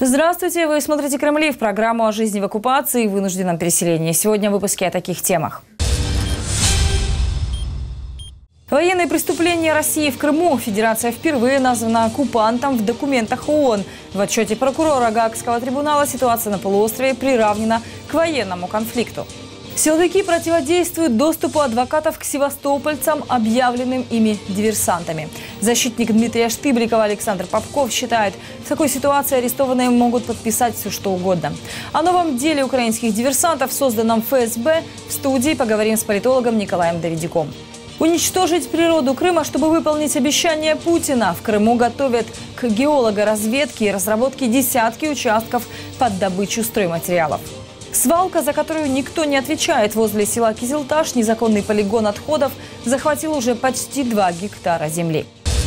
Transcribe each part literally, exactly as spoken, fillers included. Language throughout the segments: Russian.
Здравствуйте! Вы смотрите «Кремлив», программу о жизни в оккупации и вынужденном переселении. Сегодня в выпуске о таких темах. Военные преступления России в Крыму. Федерация впервые названа оккупантом в документах ООН. В отчете прокурора Гаагского трибунала ситуация на полуострове приравнена к военному конфликту. Силовики противодействуют доступу адвокатов к севастопольцам, объявленным ими диверсантами. Защитник Дмитрия Штыбликова Александр Попков считает, в такой ситуации арестованные могут подписать все, что угодно. О новом деле украинских диверсантов, созданном эф эс бэ, в студии поговорим с политологом Николаем Давидюком. Уничтожить природу Крыма, чтобы выполнить обещание Путина. В Крыму готовят к геологоразведке и разработке десятки участков под добычу стройматериалов. Свалка, за которую никто не отвечает, возле села Кизилташ, незаконный полигон отходов, захватил уже почти два гектара земли.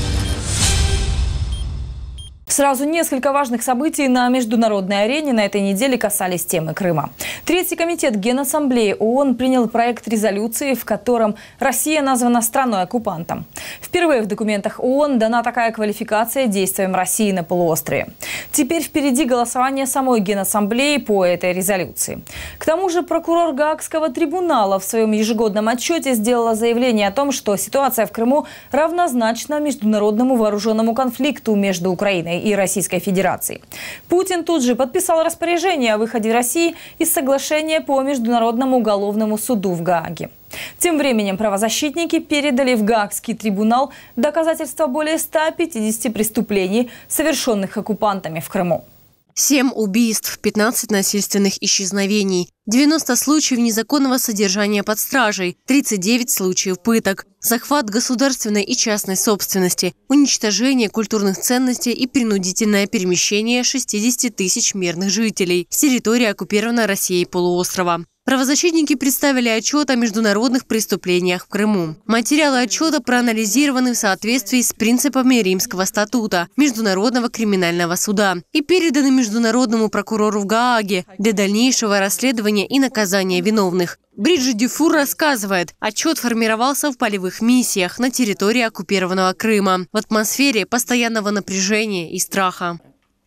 Сразу несколько важных событий на международной арене на этой неделе касались темы Крыма. Третий комитет Генассамблеи ООН принял проект резолюции, в котором Россия названа страной-оккупантом. Впервые в документах ООН дана такая квалификация действиям России на полуострове. Теперь впереди голосование самой Генассамблеи по этой резолюции. К тому же прокурор Гаагского трибунала в своем ежегодном отчете сделала заявление о том, что ситуация в Крыму равнозначна международному вооруженному конфликту между Украиной и Российской Федерацией. Путин тут же подписал распоряжение о выходе России из соглашения по Международному уголовному суду в Гааге. Тем временем правозащитники передали в Гаагский трибунал доказательства более ста пятидесяти преступлений, совершенных оккупантами в Крыму. Семь убийств, пятнадцать насильственных исчезновений, девяносто случаев незаконного содержания под стражей, тридцать девять случаев пыток, захват государственной и частной собственности, уничтожение культурных ценностей и принудительное перемещение шестидесяти тысяч мирных жителей с территории оккупированной Россией полуострова. Правозащитники представили отчет о международных преступлениях в Крыму. Материалы отчета проанализированы в соответствии с принципами Римского статута Международного криминального суда и переданы международному прокурору в Гааге для дальнейшего расследования и наказания виновных. Бриджит Дюфур рассказывает, отчет формировался в полевых миссиях на территории оккупированного Крыма в атмосфере постоянного напряжения и страха.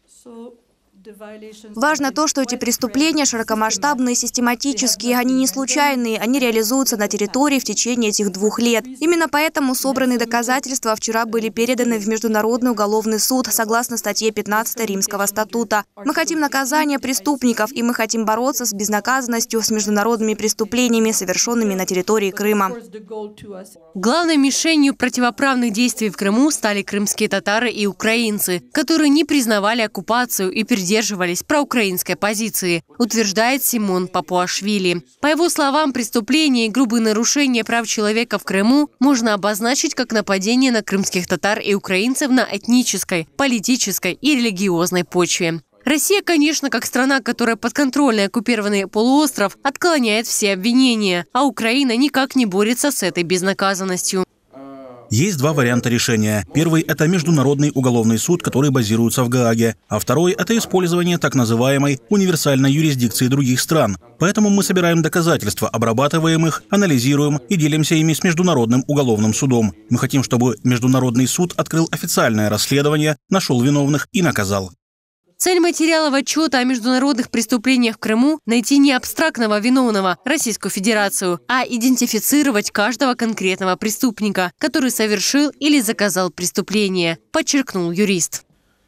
Важно то, что эти преступления широкомасштабные, систематические, они не случайные, они реализуются на территории в течение этих двух лет. Именно поэтому собранные доказательства вчера были переданы в Международный уголовный суд согласно статье пятнадцатой Римского статута. Мы хотим наказания преступников, и мы хотим бороться с безнаказанностью, с международными преступлениями, совершенными на территории Крыма. Главной мишенью противоправных действий в Крыму стали крымские татары и украинцы, которые не признавали оккупацию и придерживались придерживались проукраинской позиции, утверждает Симон Папуашвили. По его словам, преступления и грубые нарушения прав человека в Крыму можно обозначить как нападение на крымских татар и украинцев на этнической, политической и религиозной почве. Россия, конечно, как страна, которая подконтрольна оккупированный полуостров, отклоняет все обвинения, а Украина никак не борется с этой безнаказанностью. Есть два варианта решения. Первый – это Международный уголовный суд, который базируется в Гааге. А второй – это использование так называемой универсальной юрисдикции других стран. Поэтому мы собираем доказательства, обрабатываем их, анализируем и делимся ими с Международным уголовным судом. Мы хотим, чтобы Международный суд открыл официальное расследование, нашел виновных и наказал. Цель материалов отчета о международных преступлениях в Крыму – найти не абстрактного виновного – Российскую Федерацию, а идентифицировать каждого конкретного преступника, который совершил или заказал преступление, подчеркнул юрист.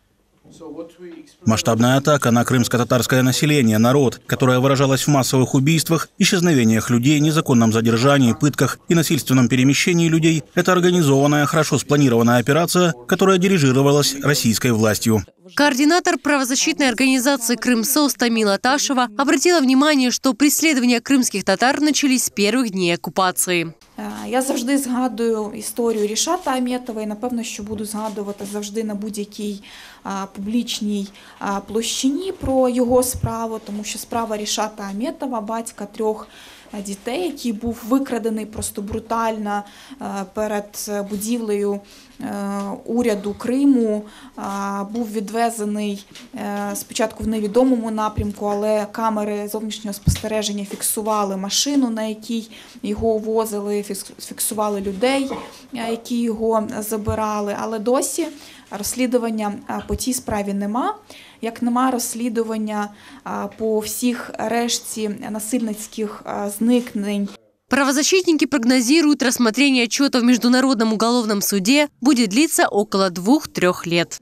Масштабная атака на крымско-татарское население, народ, которая выражалась в массовых убийствах, исчезновениях людей, незаконном задержании, пытках и насильственном перемещении людей – это организованная, хорошо спланированная операция, которая дирижировалась российской властью. Координатор правозащитной организации «Крымсос» Тамила Ташева обратила внимание, что преследования крымских татар начались с первых дней оккупации. Я завжди згадую історію Рішата Аметова і, напевно, що буду згадувати завжди на будь-якій публічній площині про його справу, тому що справа Рішата Аметова, батька трьох дітей, який був викрадений просто брутально перед будівлею уряду Криму, був відвезений спочатку в невідомому напрямку, але камери зовнішнього спостереження фіксували машину, на якій його возили, фіксували людей, які його забирали, але досі розслідування по тій справі нема, як нема розслідування по всіх решті насильницьких зникнень. Правозащитники прогнозируют, рассмотрение отчета в Международном уголовном суде будет длиться около двух-трех лет.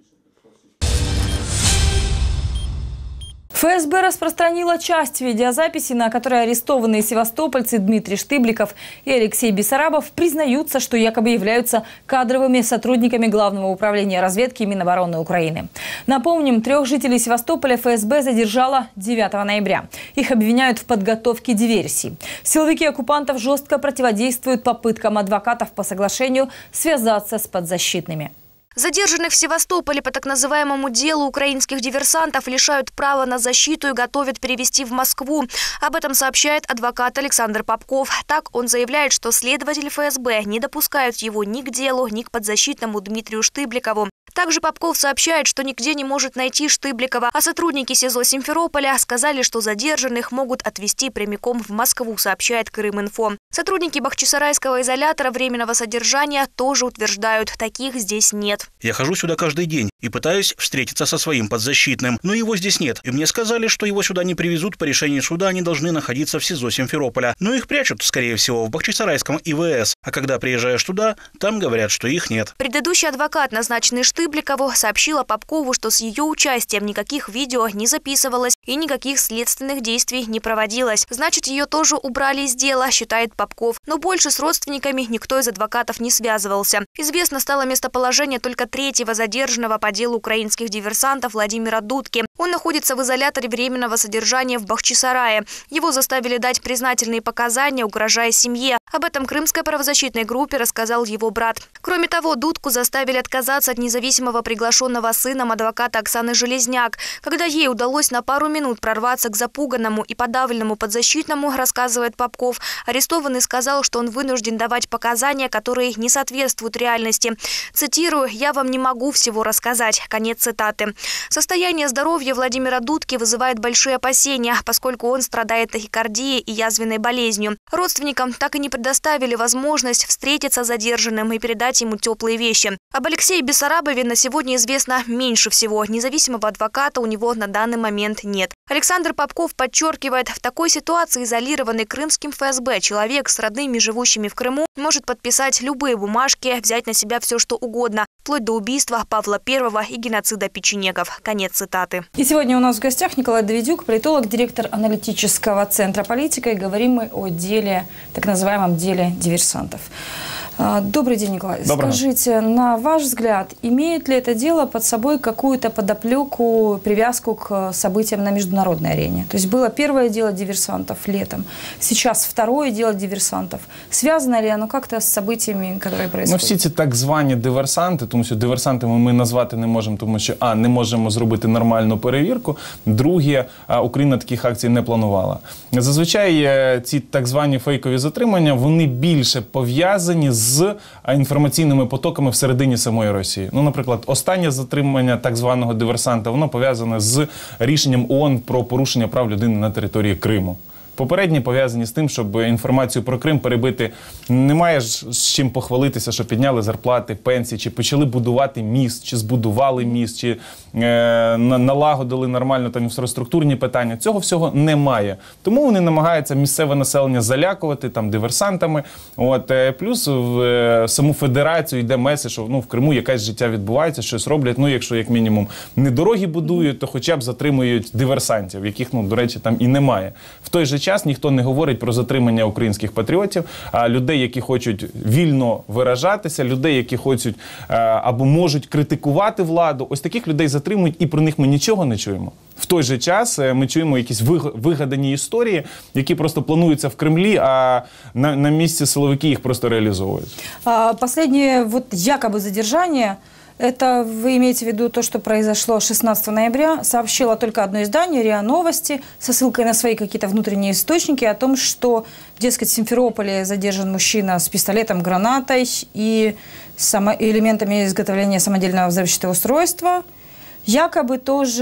ФСБ распространила часть видеозаписи, на которой арестованные севастопольцы Дмитрий Штыбликов и Алексей Бессарабов признаются, что якобы являются кадровыми сотрудниками Главного управления разведки Минобороны Украины. Напомним, трех жителей Севастополя ФСБ задержала девятого ноября. Их обвиняют в подготовке диверсий. Силовики оккупантов жестко противодействуют попыткам адвокатов по соглашению связаться с подзащитными. Задержанных в Севастополе по так называемому делу украинских диверсантов лишают права на защиту и готовят перевести в Москву. Об этом сообщает адвокат Александр Попков. Так он заявляет, что следователи ФСБ не допускают его ни к делу, ни к подзащитному Дмитрию Штыбликову. Также Попков сообщает, что нигде не может найти Штыбликова, а сотрудники СИЗО Симферополя сказали, что задержанных могут отвезти прямиком в Москву, сообщает Крым-Инфо. Сотрудники Бахчисарайского изолятора временного содержания тоже утверждают, таких здесь нет. Я хожу сюда каждый день и пытаюсь встретиться со своим подзащитным, но его здесь нет. И мне сказали, что его сюда не привезут, по решению суда они должны находиться в СИЗО Симферополя. Но их прячут, скорее всего, в Бахчисарайском ИВС. А когда приезжаешь туда, там говорят, что их нет. Предыдущий адвокат, назначенный Штыбликову, сообщила Попкову, что с ее участием никаких видео не записывалось и никаких следственных действий не проводилось. Значит, ее тоже убрали из дела, считает Попков. Но больше с родственниками никто из адвокатов не связывался. Известно стало местоположение только третьего задержанного по делу украинских диверсантов Владимира Дудки. Он находится в изоляторе временного содержания в Бахчисарае. Его заставили дать признательные показания, угрожая семье. Об этом крымской правозащитной группе рассказал его брат. Кроме того, Дудку заставили отказаться от независимого приглашенного сыном адвоката Оксаны Железняк. Когда ей удалось на пару минут прорваться к запуганному и подавленному подзащитному, рассказывает Попков, арестованный сказал, что он вынужден давать показания, которые не соответствуют реальности. Цитирую: «Я вам не могу всего рассказать». Конец цитаты. Состояние здоровья Владимира Дудки вызывает большие опасения, поскольку он страдает тахикардией и язвенной болезнью. Родственникам так и не предоставили возможность встретиться с задержанным и передать ему теплые вещи. Об Алексее Бессарабове на сегодня известно меньше всего. Независимого адвоката у него на данный момент нет. Александр Попков подчеркивает, в такой ситуации изолированный крымским ФСБ человек с родными, живущими в Крыму, может подписать любые бумажки, взять на себя все, что угодно, вплоть до убийства Павла Первого и геноцида печенегов. Конец цитаты. И сегодня у нас в гостях Николай Давидюк, политолог, директор аналитического центра «Политика». И говорим мы о деле, так называемом деле диверсантов. Добрый день, Николай. Доброго. Скажите, на ваш взгляд, имеет ли это дело под собой какую-то подоплеку, привязку к событиям на международной арене? То есть было первое дело диверсантов летом, сейчас второе дело диверсантов. Связано ли оно как-то з событиями, которые происходят? Ну, всі ці так звані диверсанти, тому що диверсантами ми назвати не можемо, тому що, а, не можемо зробити нормальну перевірку, друге, Україна таких акцій не планувала. Зазвичай ці так звані фейкові затримання, вони більше пов'язані з з інформаційними потоками всередині самої Росії. Ну, наприклад, останнє затримання так званого диверсанта, воно пов'язане з рішенням ООН про порушення прав людини на території Криму. Попередні пов'язані з тим, щоб інформацію про Крим перебити. Немає ж з чим похвалитися, що підняли зарплати, пенсії, чи почали будувати міст, чи збудували міст, чи е, налагодили нормально там інфраструктурні питання. Цього всього немає. Тому вони намагаються місцеве населення залякувати там диверсантами. От, е, плюс в е, саму федерацію йде меседж, що ну, в Криму якесь життя відбувається, щось роблять. Ну, якщо як мінімум не дороги будують, то хоча б затримують диверсантів, яких, ну, до речі, там і немає. В той же час ніхто не говорить про затримання українських патріотів, а людей, які хочуть вільно виражатися, людей, які хочуть або можуть критикувати владу. Ось таких людей затримують, і про них ми нічого не чуємо. В той же час ми чуємо якісь вигадані історії, які просто плануються в Кремлі, а на, на місці силовики їх просто реалізовують. А, последнее вот якобы задержание, это вы имеете в виду то, что произошло шестнадцатого ноября, сообщило только одно издание, РИА Новости, со ссылкой на свои какие-то внутренние источники о том, что, дескать, в Симферополе задержан мужчина с пистолетом, гранатой и само элементами изготовления самодельного взрывчатого устройства. Якобы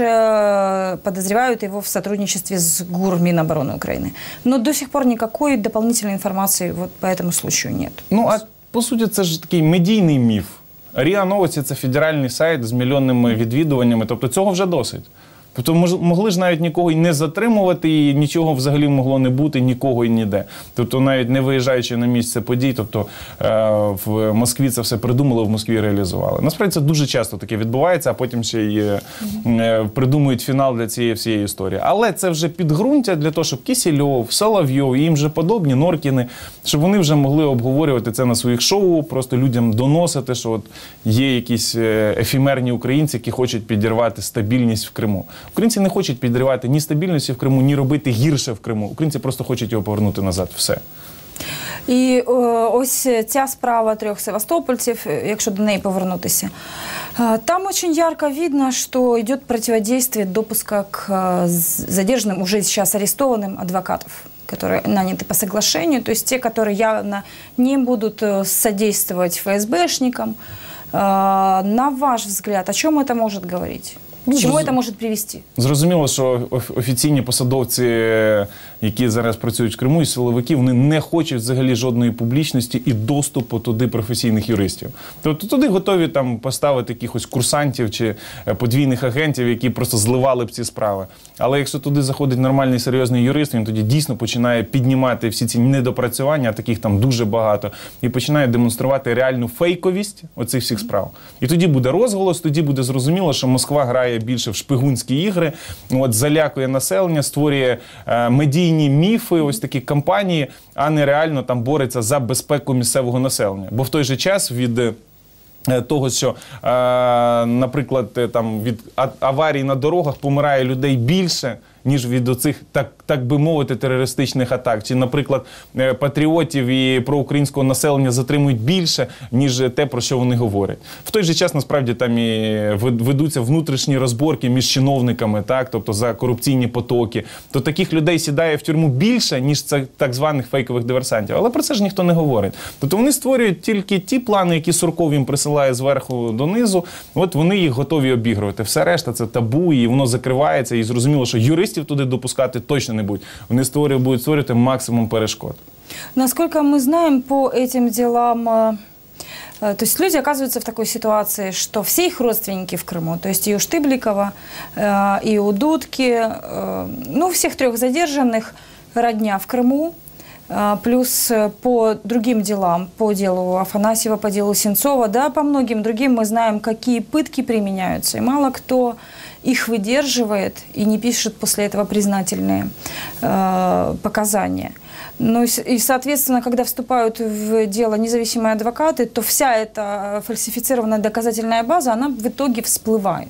тоже подозревают его в сотрудничестве с ГУР Минобороны Украины. Но до сих пор никакой дополнительной информации вот по этому случаю нет. Ну, а по суті, це ж такий медійний міф. РІА Новості – це федеральний сайт з мільйонними відвідуваннями, тобто цього вже досить. Тобто могли ж навіть нікого і не затримувати, і нічого взагалі могло не бути, нікого і ніде. Тобто навіть не виїжджаючи на місце подій, тобто в Москві це все придумали, в Москві реалізували. Насправді це дуже часто таке відбувається, а потім ще й придумують фінал для цієї всієї історії. Але це вже підґрунтя для того, щоб Кісельов, Соловйов і їм же подобні, Норкіни, щоб вони вже могли обговорювати це на своїх шоу, просто людям доносити, що от є якісь ефемерні українці, які хочуть підірвати стабільність в Криму. Українці не хочуть підривати ні стабільності в Криму, ні робити гірше в Криму. Українці просто хочуть його повернути назад. Все. І ось ця справа трьох севастопольців, якщо до неї повернутися, там очень ярко видно, что идет противодействие допуска к задержанным, уже сейчас арестованным адвокатов, которые наняты по соглашению, то есть те, которые явно не будут содействовать ФСБшникам. На ваш взгляд, о чем это может говорить? К чому це може привести? Зрозуміло, що офіційні посадовці, які зараз працюють в Криму, і силовики, вони не хочуть взагалі жодної публічності і доступу туди професійних юристів. Тобто туди готові там поставити якихось курсантів чи подвійних агентів, які просто зливали б ці справи. Але якщо туди заходить нормальний серйозний юрист, він тоді дійсно починає піднімати всі ці недопрацювання, таких там дуже багато, і починає демонструвати реальну фейковість оцих всіх справ. І тоді буде розголос, тоді буде зрозуміло, що Москва грає більше в шпигунські ігри, от, залякує населення, створює е, медійні міфи, ось такі кампанії, а не реально там бореться за безпеку місцевого населення. Бо в той же час від е, того, що, е, наприклад, там, від аварій на дорогах помирає людей більше, ніж від оцих, так, так би мовити, терористичних атак. Чи, наприклад, патріотів і проукраїнського населення затримують більше, ніж те, про що вони говорять. В той же час, насправді, там і ведуться внутрішні розборки між чиновниками, так, тобто за корупційні потоки. То таких людей сідає в тюрму більше, ніж це так званих фейкових диверсантів. Але про це ж ніхто не говорить. Тобто вони створюють тільки ті плани, які Сурков їм присилає зверху донизу, от вони їх готові обігрувати. Все решта – це табу, і воно закривається, і зрозуміло, що юристів туди допускати точно не будуть. Вони створюють, будуть створювати максимум перешкод. Насколько мы знаем по этим делам, то есть люди оказываются в такой ситуации, что все их родственники в Крыму, то есть и у Штыбликова, и у Дудки, ну, всех трех задержанных родня в Крыму, плюс по другим делам, по делу Афанасьева, по делу Сенцова, да, по многим другим мы знаем, какие пытки применяются, и мало кто их выдерживает и не пишет после этого признательные э, показания. Ну и, соответственно, когда вступают в дело независимые адвокаты, то вся эта фальсифицированная доказательная база, она в итоге всплывает.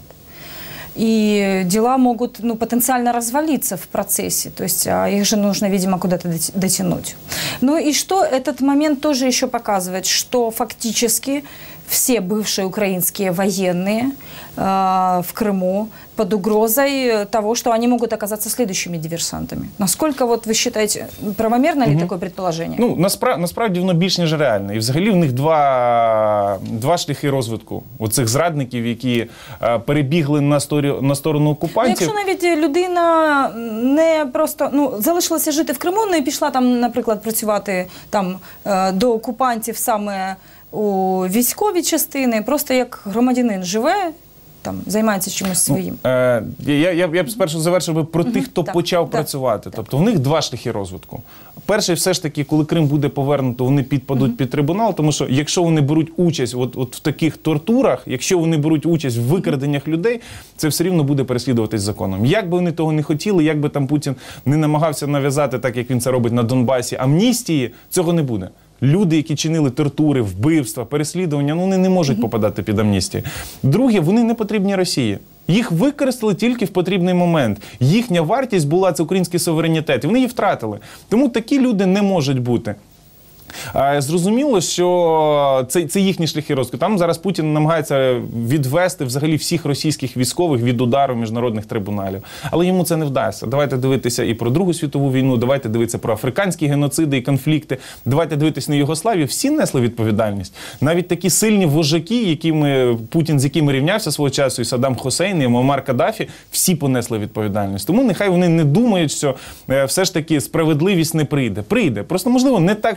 И дела могут, ну, потенциально развалиться в процессе, то есть а их же нужно, видимо, куда-то дотянуть. Ну и что этот момент тоже еще показывает, что фактически все бывшие украинские военные э, в Крыму под угрозой того, что они могут оказаться следующими диверсантами. Насколько вот вы считаете, правомерно ли угу. такое предположение? Ну, насправді, насправді воно більш ніж реальне. І взагалі в них два, два шляхи розвитку. Оцих зрадників, які е, перебігли на, сторі, на сторону окупантів. Якщо навіть людина не просто, ну, залишилася жити в Криму, не пішла там, наприклад, працювати там е, до окупантів саме у військовій частини, просто як громадянин живе, там, займається чимось своїм. Ну, е, я, я, я б спершу завершив би про uh-huh. тих, хто так, почав так, працювати. Так. Тобто в них два шляхи розвитку. Перший, все ж таки, коли Крим буде повернуто, вони підпадуть uh-huh. під трибунал, тому що якщо вони беруть участь от, от в таких тортурах, якщо вони беруть участь в викраденнях людей, це все рівно буде переслідуватись законом. Як би вони того не хотіли, як би там Путін не намагався нав'язати, так як він це робить на Донбасі, амністії, цього не буде. Люди, які чинили тортури, вбивства, переслідування, ну вони не можуть попадати під амністію. Друге, вони не потрібні Росії. Їх використали тільки в потрібний момент. Їхня вартість була – це український суверенітет, і вони її втратили. Тому такі люди не можуть бути. Зрозуміло, що це, це їхні шляхи розвитку. Там зараз Путін намагається відвести взагалі всіх російських військових від удару міжнародних трибуналів. Але йому це не вдасться. Давайте дивитися і про Другу світову війну, давайте дивитися про африканські геноциди і конфлікти, давайте дивитися на Югославію. Всі несли відповідальність. Навіть такі сильні вожаки, якими Путін, з якими рівнявся свого часу, і Саддам Хусейн, і Муаммар Каддафі, всі понесли відповідальність. Тому нехай вони не думають, що все ж таки справедливість не прийде. Прийде. Просто, можливо, не так швидко, як би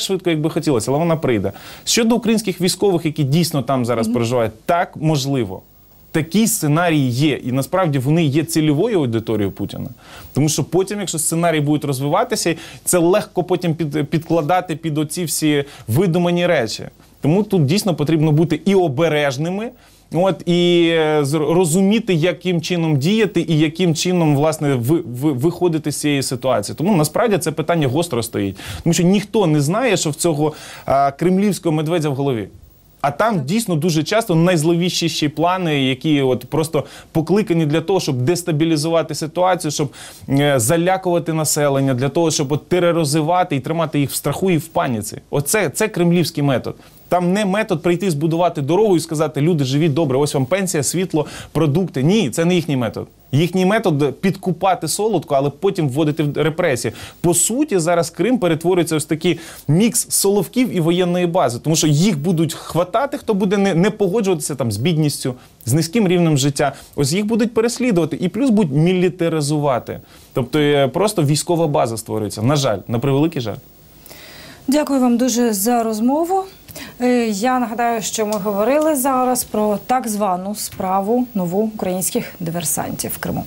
би хотілося, але вона прийде. Щодо українських військових, які дійсно там зараз mm-hmm. проживають, так, можливо. Такі сценарії є. І насправді вони є цільовою аудиторією Путіна. Тому що потім, якщо сценарії будуть розвиватися, це легко потім під, підкладати під оці всі видумані речі. Тому тут дійсно потрібно бути і обережними, от, і розуміти, яким чином діяти і яким чином, власне, ви, ви, виходити з цієї ситуації. Тому, насправді, це питання гостро стоїть. Тому що ніхто не знає, що в цього а, кремлівського медведя в голові. А там дійсно дуже часто найзловіщіші плани, які от просто покликані для того, щоб дестабілізувати ситуацію, щоб е, залякувати населення, для того, щоб от, тероризувати і тримати їх в страху і в паніці. Оце це кремлівський метод. Там не метод прийти, збудувати дорогу і сказати, люди, живіть добре, ось вам пенсія, світло, продукти. Ні, це не їхній метод. Їхній метод – підкупати солодко, але потім вводити в репресії. По суті, зараз Крим перетворюється в такий мікс соловків і воєнної бази. Тому що їх будуть хватати, хто буде не, не погоджуватися там, з бідністю, з низьким рівнем життя. Ось їх будуть переслідувати. І плюс будуть мілітаризувати. Тобто просто військова база створюється. На жаль, на превеликий жаль. Дякую вам дуже за розмову. Я нагадаю, що ми говорили зараз про так звану справу нову українських диверсантів в Криму.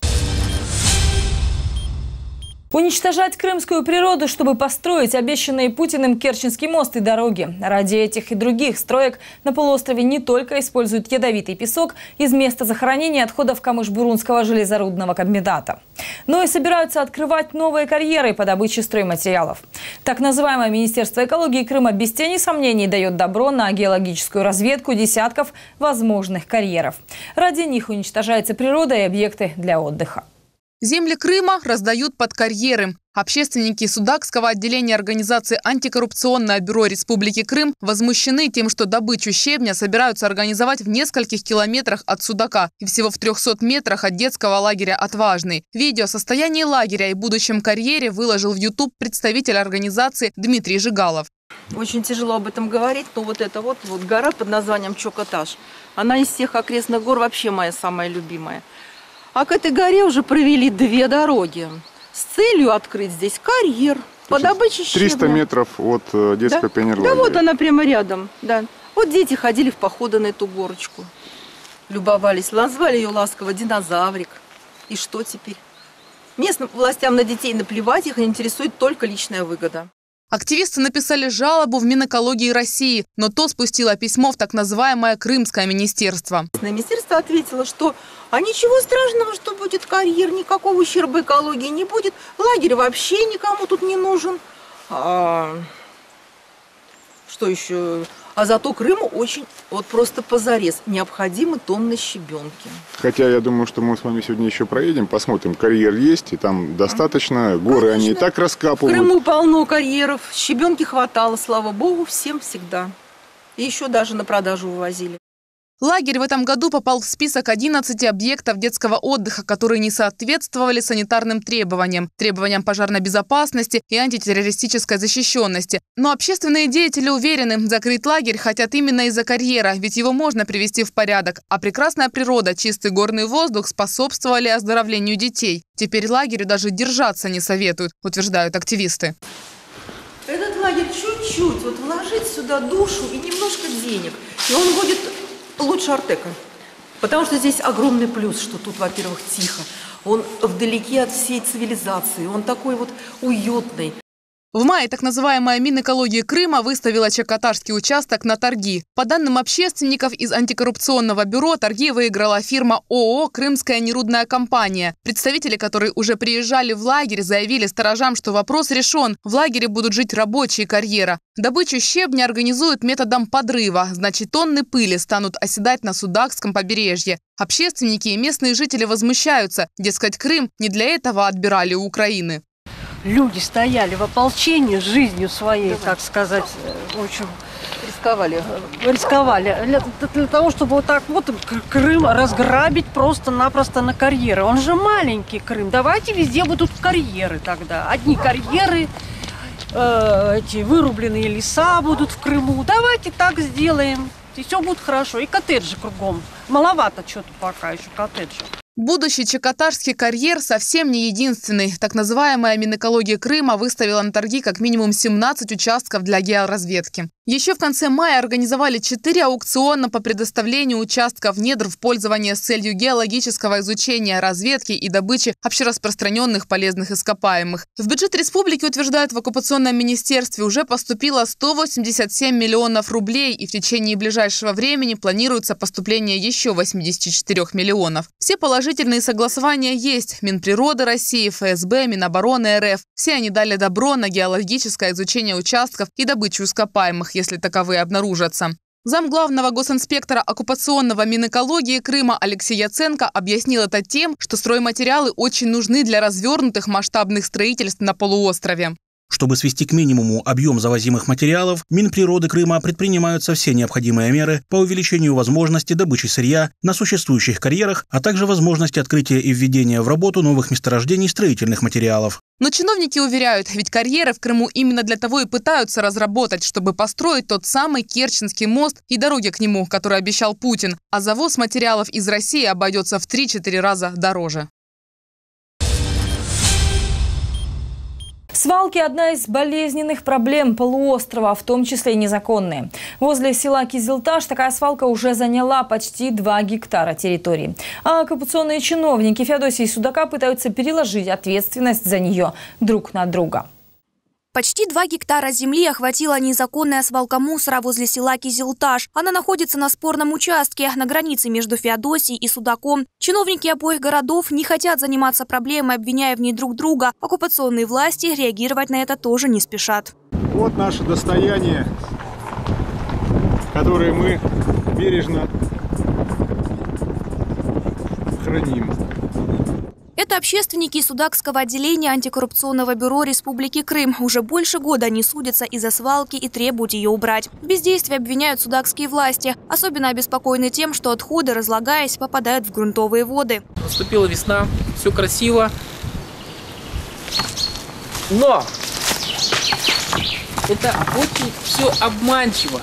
Уничтожать крымскую природу, чтобы построить обещанные Путиным Керченский мост и дороги. Ради этих и других строек на полуострове не только используют ядовитый песок из места захоронения отходов Камыш-Бурунского железорудного комбината, но и собираются открывать новые карьеры по добыче стройматериалов. Так называемое Министерство экологии Крыма без тени сомнений дает добро на геологическую разведку десятков возможных карьеров. Ради них уничтожается природа и объекты для отдыха. Земли Крыма раздают под карьеры. Общественники Судакского отделения организации «Антикоррупционное бюро Республики Крым» возмущены тем, что добычу щебня собираются организовать в нескольких километрах от Судака и всего в трехстах метрах от детского лагеря «Отважный». Видео о состоянии лагеря и будущем карьере выложил в YouTube представитель организации Дмитрий Жигалов. Очень тяжело об этом говорить, но вот эта вот, вот гора под названием Чокоташ, она из всех окрестных гор вообще моя самая любимая. А к этой горе уже провели две дороги с целью открыть здесь карьер по добыче щебня. триста метров от детского да? пионерлагеря. Да, вот она прямо рядом. Да. Вот дети ходили в походы на эту горочку, любовались, назвали ее ласково «Динозаврик». И что теперь? Местным властям на детей наплевать, их интересует только личная выгода. Активисты написали жалобу в Минэкологии России, но то спустило письмо в так называемое Крымское министерство. Министерство ответило, что а ничего страшного, что будет карьер, никакого ущерба экологии не будет, лагерь вообще никому тут не нужен. А... Что еще? А зато Крыму очень, вот просто позарез, необходимы тонны щебенки. Хотя я думаю, что мы с вами сегодня еще проедем, посмотрим. Карьер есть, и там достаточно. Горы Конечно. Они и так раскапывают. В Крыму полно карьеров, щебенки хватало, слава богу, всем всегда. И еще даже на продажу вывозили. Лагерь в этом году попал в список одиннадцати объектов детского отдыха, которые не соответствовали санитарным требованиям, требованиям пожарной безопасности и антитеррористической защищенности. Но общественные деятели уверены, закрыть лагерь хотят именно из-за карьера, ведь его можно привести в порядок. А прекрасная природа, чистый горный воздух способствовали оздоровлению детей. Теперь лагерю даже держаться не советуют, утверждают активисты. Этот лагерь чуть-чуть вот вложить сюда душу и немножко денег, и он будет лучше Артека. Потому что здесь огромный плюс, что тут, во-первых, тихо. Он вдалеке от всей цивилизации, он такой вот уютный. В мае так называемая Минэкология Крыма выставила Чокоташский участок на торги. По данным общественников из антикоррупционного бюро, торги выиграла фирма ООО «Крымская нерудная компания». Представители, которые уже приезжали в лагерь, заявили сторожам, что вопрос решен. В лагере будут жить рабочие карьера. Добычу щебня организуют методом подрыва. Значит, тонны пыли станут оседать на Судакском побережье. Общественники и местные жители возмущаются. Дескать, Крым не для этого отбирали у Украины. Люди стояли в ополчении жизнью своей, Давай. так сказать, очень рисковали. Рисковали для, для того, чтобы вот так вот Крым разграбить просто-напросто на карьеры. Он же маленький Крым. Давайте везде будут карьеры тогда. Одни карьеры, э, эти вырубленные леса будут в Крыму. Давайте так сделаем. И все будет хорошо. И коттеджи кругом. Маловато что-то пока еще коттеджи. Будущий чакатарский карьер совсем не единственный. Так называемая Минэкология Крыма выставила на торги как минимум семнадцать участков для георазведки. Еще в конце мая организовали четыре аукциона по предоставлению участков недр в пользование с целью геологического изучения, разведки и добычи общераспространенных полезных ископаемых. В бюджет республики, утверждают в оккупационном министерстве, уже поступило сто восемьдесят семь миллионов рублей, и в течение ближайшего времени планируется поступление еще восьмидесяти четырёх миллионов. Все положительные согласования есть. Минприроды России, эф эс бэ, Минобороны эр эф. Все они дали добро на геологическое изучение участков и добычу ископаемых, если таковые обнаружатся. Замглавного госинспектора оккупационного Минэкологии Крыма Алексей Яценко объяснил это тем, что стройматериалы очень нужны для развернутых масштабных строительств на полуострове. Чтобы свести к минимуму объем завозимых материалов, Минприроды Крыма предпринимаются все необходимые меры по увеличению возможности добычи сырья на существующих карьерах, а также возможности открытия и введения в работу новых месторождений строительных материалов. Но чиновники уверяют, ведь карьеры в Крыму именно для того и пытаются разработать, чтобы построить тот самый Керченский мост и дороги к нему, который обещал Путин. А завоз материалов из России обойдется в три-четыре раза дороже. Свалки – одна из болезненных проблем полуострова, в том числе и незаконные. Возле села Кизилташ такая свалка уже заняла почти два гектара территории. А оккупационные чиновники Феодосии и Судака пытаются переложить ответственность за нее друг на друга. Почти два гектара земли охватила незаконная свалка мусора возле села Кизилташ. Она находится на спорном участке, на границе между Феодосией и Судаком. Чиновники обоих городов не хотят заниматься проблемой, обвиняя в ней друг друга. Оккупационные власти реагировать на это тоже не спешат. Вот наше достояние, которое мы бережно храним. Это общественники из Судакского отделения антикоррупционного бюро Республики Крым. Уже больше года они судятся из-за свалки и требуют ее убрать. В бездействии обвиняют судакские власти. Особенно обеспокоены тем, что отходы, разлагаясь, попадают в грунтовые воды. Наступила весна, все красиво. Но это очень все обманчиво.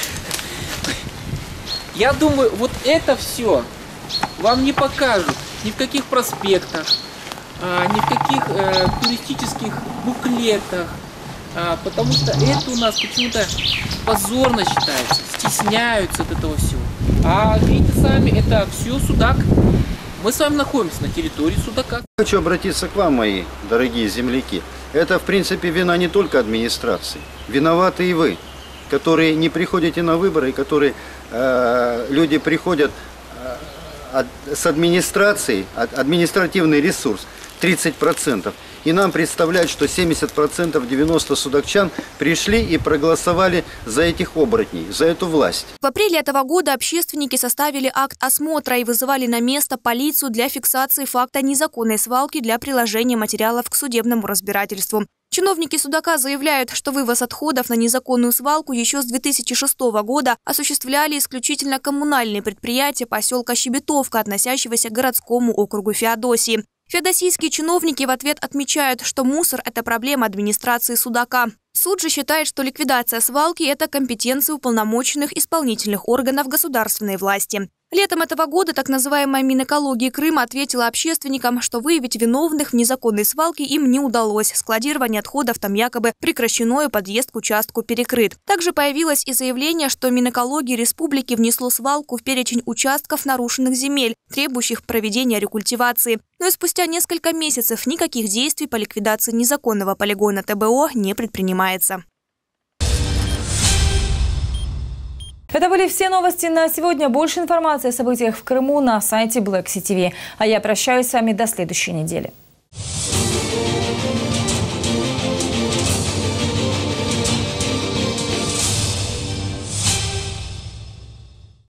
Я думаю, вот это все вам не покажут ни в каких проспектах, ни в каких э, туристических буклетах, а, потому что это у нас почему-то позорно считается, стесняются от этого всего. А видите сами, это все Судак. Мы с вами находимся на территории Судака. Хочу обратиться к вам, мои дорогие земляки. Это, в принципе, вина не только администрации. Виноваты и вы, которые не приходите на выборы, и которые э, люди приходят с администрацией, административный ресурс тридцать процентов. И нам представляют, что семьдесят процентов, девяносто судакчан пришли и проголосовали за этих оборотней, за эту власть. В апреле этого года общественники составили акт осмотра и вызывали на место полицию для фиксации факта незаконной свалки для приложения материалов к судебному разбирательству. Чиновники Судака заявляют, что вывоз отходов на незаконную свалку еще с две тысячи шестого года осуществляли исключительно коммунальные предприятия поселка Щебетовка, относящегося к городскому округу Феодосии. Феодосийские чиновники в ответ отмечают, что мусор – это проблема администрации Судака. Суд же считает, что ликвидация свалки – это компетенция уполномоченных исполнительных органов государственной власти. Летом этого года так называемая Минэкология Крыма ответила общественникам, что выявить виновных в незаконной свалке им не удалось. Складирование отходов там якобы прекращено и подъезд к участку перекрыт. Также появилось и заявление, что Минэкологии Республики внесло свалку в перечень участков нарушенных земель, требующих проведения рекультивации. Но и спустя несколько месяцев никаких действий по ликвидации незаконного полигона тэ бэ о не предпринимается. Это были все новости на сегодня. Больше информации о событиях в Крыму на сайте Black Sea ти ви. А я прощаюсь с вами до следующей недели.